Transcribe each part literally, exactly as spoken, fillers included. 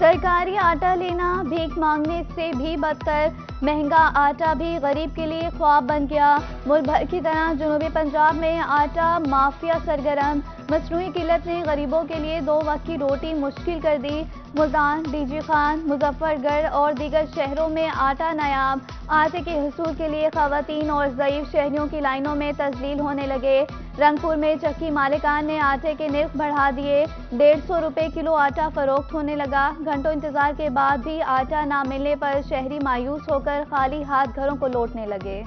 सरकारी आटा लेना भीख मांगने से भी बदतर, महंगा आटा भी गरीब के लिए ख्वाब बन गया। मुल्क भर की तरह जनूबी पंजाब में आटा माफिया सरगर्म, मसनूई किल्लत ने गरीबों के लिए दो वक्त की रोटी मुश्किल कर दी। मुल्तान, डीजी खान, मुजफ्फरगढ़ और दीगर शहरों में आटा नायाब। आटे के हुसूल के लिए खवातीन और ज़ईफ शहरियों की लाइनों में तजलील होने लगे। रंगपुर में चक्की मालिकान ने आटे के निर्ख बढ़ा दिए। डेढ़ सौ रुपये किलो आटा फरोख्त होने लगा। घंटों इंतजार के बाद भी आटा ना मिलने पर शहरी मायूस होकर खाली हाथ घरों को लौटने लगे।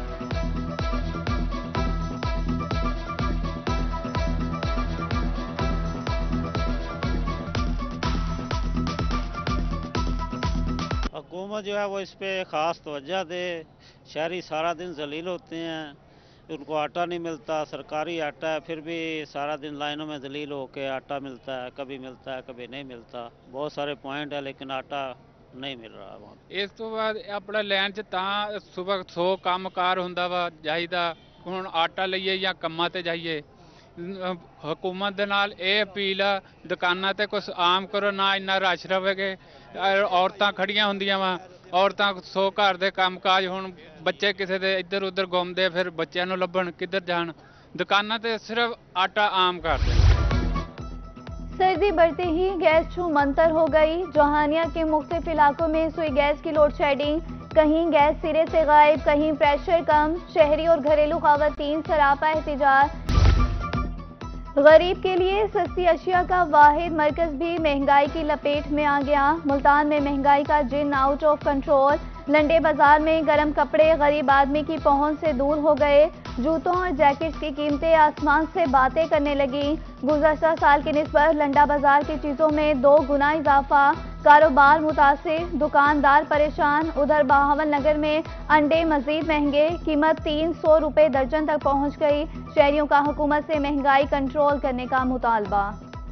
हुकूमत जो है वो इस पे ख़ास तवज्जो दे। शहरी सारा दिन जलील होते हैं, उनको आटा नहीं मिलता। सरकारी आटा है फिर भी सारा दिन लाइनों में जलील होकर आटा मिलता है, कभी मिलता है कभी नहीं मिलता। बहुत सारे पॉइंट है लेकिन आटा नहीं मिल रहा वहाँ। इस तो बाद अपना लैन च तां सुबह सौ काम कार हुंदा वा जाईदा, हुण आटा लईए या कम्मां ते जाइए। हुकूमत दे नाल ਇਹ अपील ਆ दुकानां ते कुछ आम करो, ना इन्ना रश रवेगे। औरतां खड़ियां ਹੁੰਦੀਆਂ ਵਾ, औरतां सौ घर ਦੇ ਕੰਮਕਾਜ, ਹੁਣ ਬੱਚੇ ਕਿਸੇ ਦੇ ਇੱਧਰ ਉੱਧਰ ਘੁੰਮਦੇ, ਫਿਰ ਬੱਚਿਆਂ ਨੂੰ ਲੱਭਣ ਕਿੱਧਰ ਜਾਣ। दुकानां ते सिर्फ आटा आम कर दें। सर्दी बढ़ते ही गैस छू मंतर हो गई। जोहानिया के मुख्तलिफ इलाकों में सुई गैस की लोड शेडिंग, कहीं गैस सिरे से गायब, कहीं प्रेशर कम। शहरी और घरेलू खवातीन सरापा एहतिजाज। गरीब के लिए सस्ती अशिया का वाहिद मरकज भी महंगाई की लपेट में आ गया। मुल्तान में महंगाई का जिन आउट ऑफ कंट्रोल। लंडे बाजार में गर्म कपड़े गरीब आदमी की पहुंच से दूर हो गए। जूतों और जैकेट्स की कीमतें आसमान से बातें करने लगी। गुज़श्ता साल की निस्बत लंडा बाजार की चीज़ों में दो गुना इजाफा। कारोबार मुतासिर, दुकानदार परेशान। उधर बहावल नगर में अंडे मजीद महंगे, कीमत तीन सौ रुपये दर्जन तक पहुंच गई। शहरियों का हुकूमत से महंगाई कंट्रोल करने का मुतालबा।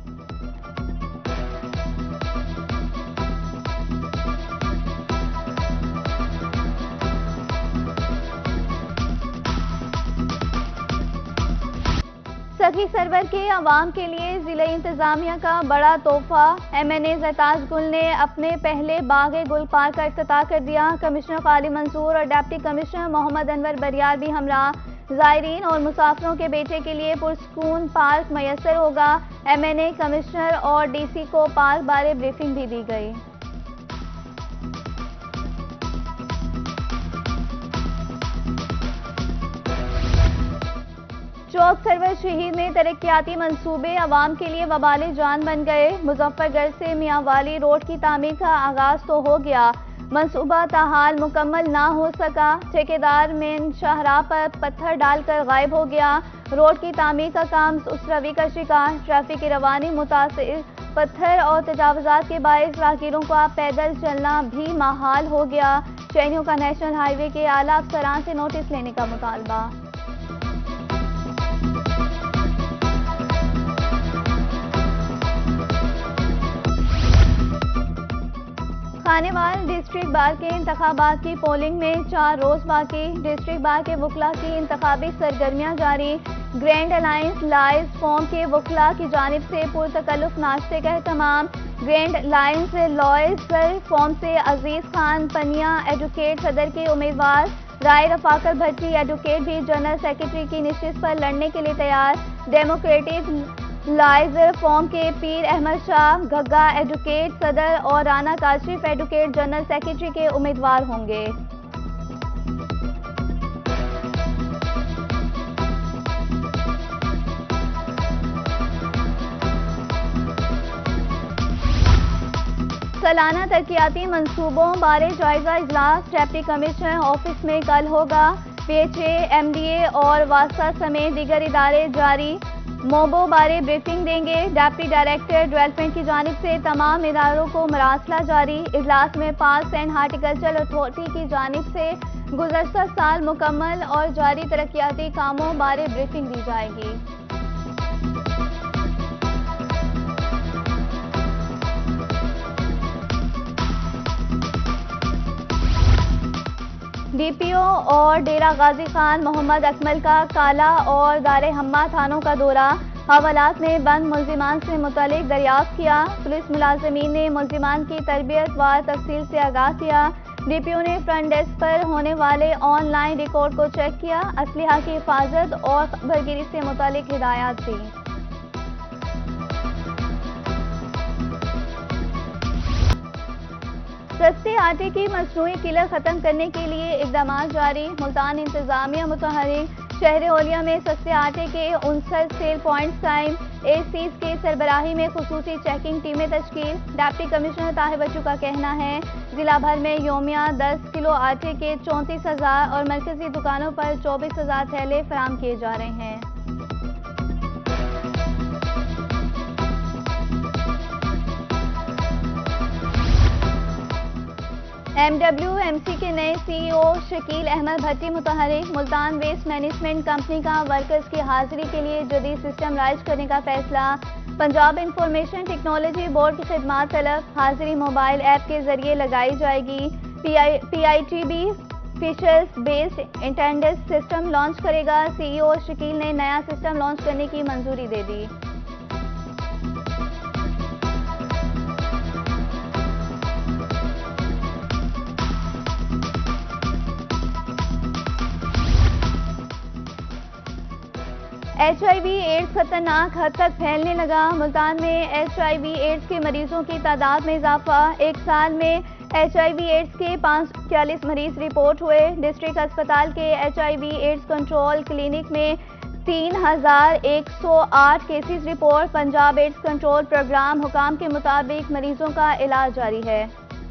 सखी सरवर के अवाम के लिए जिले इंतजामिया का बड़ा तोहफा। एम एन ए ज़ेताज गुल ने अपने पहले बाग गुल पार्क का इफ्तिताह कर दिया। कमिश्नर काली मंसूर और डिप्टी कमिश्नर मोहम्मद अनवर बरियार भी हमरा। ज़ायरीन और मुसाफिरों के बेटे के लिए पुरसकून पार्क मैसर होगा। एम एन ए कमिश्नर और डी सी को पार्क बारे ब्रीफिंग भी दी गई। चौक सरवर शहीद में तरक्याती मंसूबे अवाम के लिए वबाले जान बन गए। मुजफ्फरगढ़ से मियांवाली रोड की तामीर का आगाज तो हो गया, मंसूबा ताहाल मुकम्मल ना हो सका। ठेकेदार मेन शाहराह पर पत्थर डालकर गायब हो गया। रोड की तामीर का काम उस रवि का शिकार। ट्रैफिक की रवानी मुतासिर। पत्थर और तजावुजात के बायस राहगीरों का पैदल चलना भी महाल हो गया। शहरियों का नेशनल हाईवे के आला अफसरान से नोटिस लेने का मुतालबा। खानेवाल डिस्ट्रिक्ट बार के इंतखाबात की पोलिंग में चार रोज बाकी। डिस्ट्रिक्ट बार के वकला की इंतखाबी सरगर्मियां जारी। ग्रैंड अलायंस लाइज फॉर्म के वकला की जानिब से पुरतकल्लुफ नाश्ते का एहतमाम। ग्रैंड अलायंस लॉयज फॉर्म से अजीज खान पनिया एडवोकेट सदर के उम्मीदवार। राय रफाकत भट्टी एडवोकेट भी जनरल सेक्रेटरी की निश्चित पर लड़ने के लिए तैयार। डेमोक्रेटिक लाइजर फॉर्म के पीर अहमद शाह घग्गा एडवोकेट सदर और Rana Kashif advocate general secretary के उम्मीदवार होंगे। सालाना तरक्याती मंसूबों बारे जायजा इजलास डिप्टी कमिश्नर ऑफिस में कल होगा। P H A, M D A और वास्ता समेत दीगर इदारे जारी मोबो बारे ब्रीफिंग देंगे। डिप्टी डायरेक्टर डेवलपमेंट की जानिब से तमाम इदारों को मरासला जारी। इजलास में पार्क्स एंड हार्टिकल्चर अथॉरिटी की जानिब से गुज़श्ता साल मुकम्मल और जारी तरक्याती कामों बारे ब्रीफिंग दी जाएगी। डी पी ओ और डेरा गाजी खान मोहम्मद अकमल का काला और दारे हम्मा थानों का दौरा। हवालात में बंद मुलजिमान से मुतालिक दरियाफ्त किया। पुलिस मुलाजमीन ने मुलजिमान की तरबियत व तफसील से आगाह किया। डीपीओ ने फ्रंट डेस्क पर होने वाले ऑनलाइन रिकॉर्ड को चेक किया। असलिहा की हिफाजत और खबरगिरी से मुतालिक हिदायत दी। सस्ते आटे की मसनूई किल्लत खत्म करने के लिए इकदाम जारी। मुल्तान इंतजामिया मुतहरिक शहर ओलिया में सस्ते आटे के उनसठ सेल पॉइंट्स कायम। एसीज के सरबराही में खुसूसी चेकिंग टीमें तश्कील। डिप्टी कमिश्नर ताहिर बच्चू का कहना है जिला भर में योमिया दस किलो आटे के चौंतीस हजार और मरकजी दुकानों पर चौबीस हजार थैले फराम किए जा रहे हैं। एमडब्ल्यू एमसी के नए सीईओ शकील अहमद भट्टी मुतहरिक। मुल्तान वेस्ट मैनेजमेंट कंपनी का वर्कर्स की हाजिरी के लिए जदीद सिस्टम राइज करने का फैसला। पंजाब इंफॉर्मेशन टेक्नोलॉजी बोर्ड की खिदमात तलब। हाजिरी मोबाइल ऐप के जरिए लगाई जाएगी। P I T B features based attendance system launch करेगा। सीईओ शकील ने नया सिस्टम लॉन्च करने की मंजूरी दे दी। एच आई वी एड्स खतरनाक हद तक फैलने लगा। मुल्तान में एच आई वी एड्स के मरीजों की तादाद में इजाफा। एक साल में एच आई वी एड्स के पाँच सौ इक्यालीस मरीज रिपोर्ट हुए। डिस्ट्रिक्ट अस्पताल के H I V AIDS control clinic में तीन हजार एक सौ आठ cases report. Punjab AIDS control programme हुकाम के मुताबिक मरीजों का इलाज जारी है।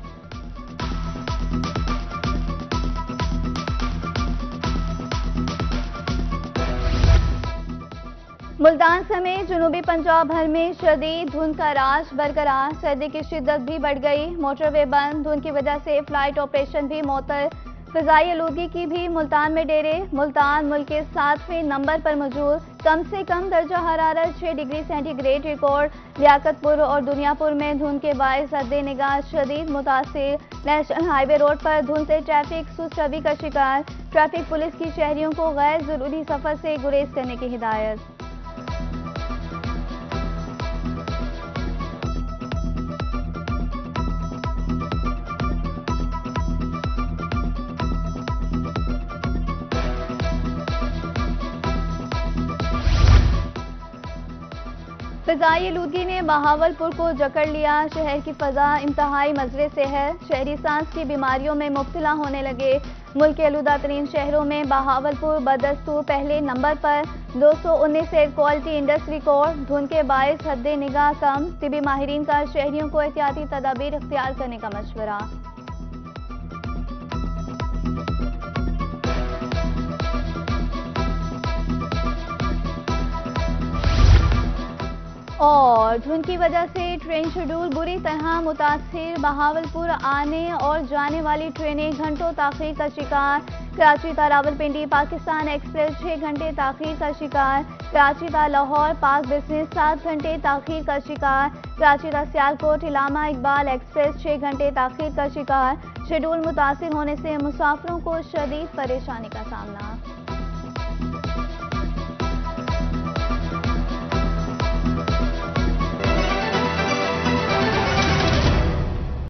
मुल्तान समेत जनूबी पंजाब भर में शदीद धुंध का राज बरकरार। सर्दी की शिद्दत भी बढ़ गई। मोटरवे बंद। धुंध की वजह से फ्लाइट ऑपरेशन भी मुअत्तल। फिजाई आलूगी की भी मुल्तान में डेरे। मुल्तान मुल्क के सातवें नंबर पर मौजूद। कम से कम दर्जा हरारत छह डिग्री सेंटीग्रेड रिकॉर्ड। लियाकतपुर और दुनियापुर में धुंध के बायस हद निगाह शदीद मुतासिर। नेशनल हाईवे रोड पर धुंध से ट्रैफिक सुस्त रवि का शिकार। ट्रैफिक पुलिस की शहरियों को गैर जरूरी सफर से गुरेज करने की हिदायत। फिजाई आलूगी ने बहावलपुर को जकड़ लिया। शहर की फजा इंतहाई मजरे से है। शहरी सांस की बीमारियों में मुब्तला होने लगे। मुल्क के आलूदा तरीन शहरों में बहावलपुर बदस्तूर पहले नंबर पर। दो सौ उन्नीस एयर क्वालिटी इंडेक्स रिकॉर्ड। धुंध के बायस हद निगाह कम। तिबी माहिरीन का शहरियों को एहतियाती तदाबीर इख्तियार करने का मशवरा। और धुंध की वजह से ट्रेन शेड्यूल बुरी तरह मुतासिर। बहावलपुर आने और जाने वाली ट्रेनें घंटों ताखीर का शिकार। कराची ता रावलपिंडी पाकिस्तान एक्सप्रेस छह घंटे ताखीर का शिकार। कराची ता लाहौर पाक बिजनेस सात घंटे ताखीर का शिकार। कराची ता सियालकोट इलामा इकबाल एक्सप्रेस छह घंटे ताखीर का शिकार। शेड्यूल मुतासिर होने से मुसाफिरों को शदीद परेशानी का सामना।